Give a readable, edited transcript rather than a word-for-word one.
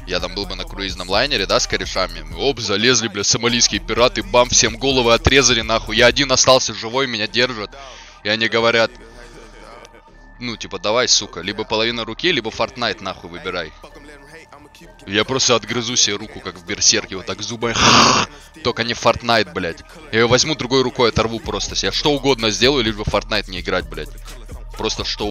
Я там был бы на круизном лайнере, да, с корешами. Мы, оп, залезли, бля, сомалийские пираты, бам, всем головы отрезали, нахуй. Я один остался живой, меня держат. И они говорят, ну, типа, давай, сука, либо половина руки, либо Fortnite, нахуй, выбирай. Я просто отгрызу себе руку, как в берсерке, вот так зубами. Только не Fortnite, блядь. Я ее возьму другой рукой, оторву просто себе. Что угодно сделаю, лишь бы в Fortnite не играть, блядь. Просто что